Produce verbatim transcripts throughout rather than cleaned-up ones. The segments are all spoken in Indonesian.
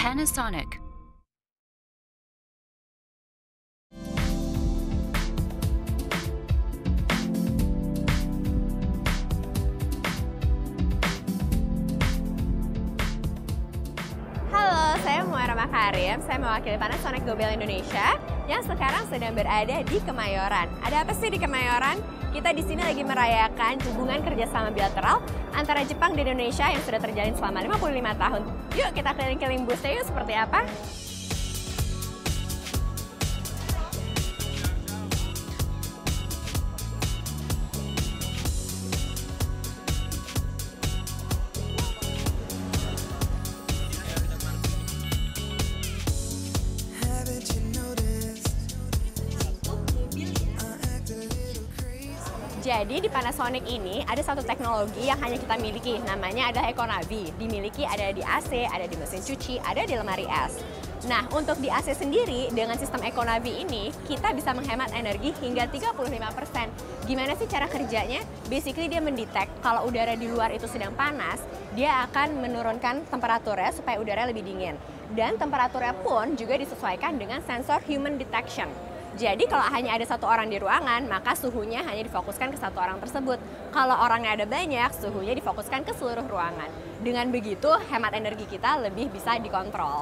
Panasonic. Halo, saya Muara Makarim. Saya mewakili Panasonic Global Indonesia yang sekarang sedang berada di Kemayoran. Ada apa sih di Kemayoran? Kita di sini lagi merayakan hubungan kerjasama bilateral antara Jepang dan Indonesia yang sudah terjalin selama lima puluh lima tahun. Yuk kita keliling-keliling busnya yuk, seperti apa? Jadi di Panasonic ini ada satu teknologi yang hanya kita miliki, namanya adalah Econavi. Dimiliki ada di A C, ada di mesin cuci, ada di lemari es. Nah, untuk di A C sendiri, dengan sistem Econavi ini, kita bisa menghemat energi hingga tiga puluh lima persen. Gimana sih cara kerjanya? Basically dia mendetek kalau udara di luar itu sedang panas, dia akan menurunkan temperaturnya supaya udara lebih dingin. Dan temperaturnya pun juga disesuaikan dengan sensor human detection. Jadi kalau hanya ada satu orang di ruangan, maka suhunya hanya difokuskan ke satu orang tersebut. Kalau orangnya ada banyak, suhunya difokuskan ke seluruh ruangan. Dengan begitu, hemat energi kita lebih bisa dikontrol.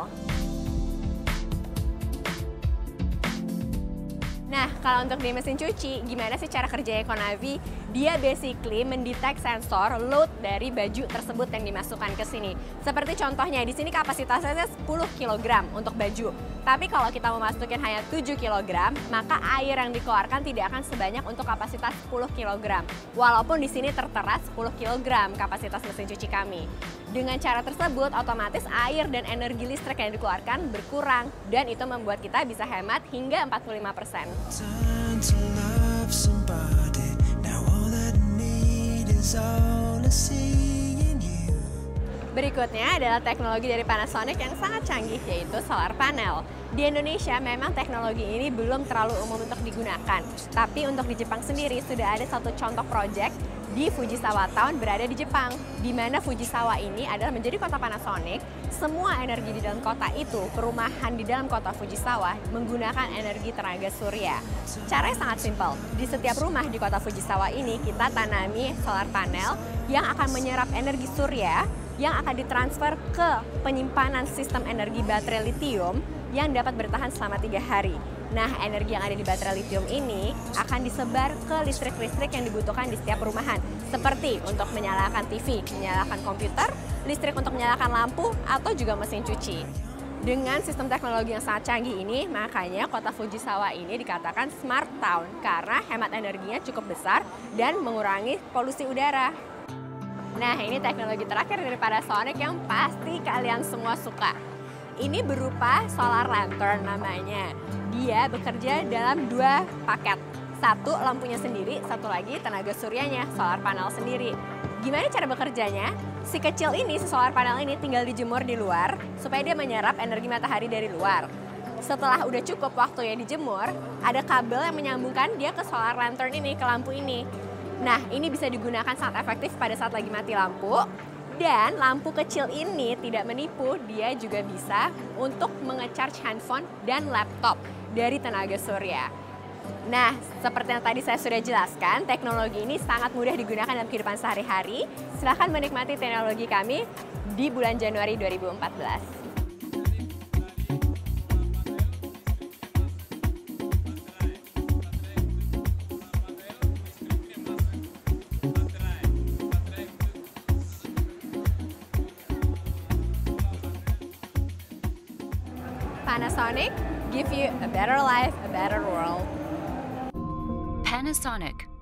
Nah, kalau untuk di mesin cuci, gimana sih cara kerja Econavi? Dia basically mendetek sensor load dari baju tersebut yang dimasukkan ke sini. Seperti contohnya, di sini kapasitasnya sepuluh kilogram untuk baju. Tapi kalau kita memasukin hanya tujuh kilogram, maka air yang dikeluarkan tidak akan sebanyak untuk kapasitas sepuluh kilogram. Walaupun di sini tertera sepuluh kilogram kapasitas mesin cuci kami. Dengan cara tersebut, otomatis air dan energi listrik yang dikeluarkan berkurang. Dan it membuat kita bisa hemat hingga empat puluh lima persen. Berikutnya adalah teknologi dari Panasonic yang sangat canggih, yaitu solar panel. Di Indonesia memang teknologi ini belum terlalu umum untuk digunakan, tapi untuk di Jepang sendiri sudah ada satu contoh proyek di Fujisawa Town berada di Jepang, di mana Fujisawa ini adalah menjadi kota Panasonic. Semua energi di dalam kota itu, perumahan di dalam kota Fujisawa menggunakan energi tenaga surya. Caranya sangat simpel. Di setiap rumah di kota Fujisawa ini kita tanami solar panel yang akan menyerap energi surya yang akan ditransfer ke penyimpanan sistem energi baterai litium yang dapat bertahan selama tiga hari. Nah, energi yang ada di baterai litium ini akan disebar ke listrik-listrik yang dibutuhkan di setiap perumahan, seperti untuk menyalakan T V, menyalakan komputer, listrik untuk menyalakan lampu, atau juga mesin cuci. Dengan sistem teknologi yang sangat canggih ini, makanya kota Fujisawa ini dikatakan smart town karena hemat energinya cukup besar dan mengurangi polusi udara. Nah, ini teknologi terakhir dari Panasonic yang pasti kalian semua suka. Ini berupa solar lantern namanya. Dia bekerja dalam dua paket. Satu lampunya sendiri, satu lagi tenaga suryanya, solar panel sendiri. Gimana cara bekerjanya? Si kecil ini, si solar panel ini tinggal dijemur di luar supaya dia menyerap energi matahari dari luar. Setelah udah cukup waktunya dijemur, ada kabel yang menyambungkan dia ke solar lantern ini, ke lampu ini. Nah, ini bisa digunakan sangat efektif pada saat lagi mati lampu. Dan lampu kecil ini tidak menipu, dia juga bisa untuk menge-charge handphone dan laptop dari tenaga surya. Nah, seperti yang tadi saya sudah jelaskan, teknologi ini sangat mudah digunakan dalam kehidupan sehari-hari. Silahkan menikmati teknologi kami di bulan Januari dua ribu empat belas. Panasonic, give you a better life, a better world. Panasonic.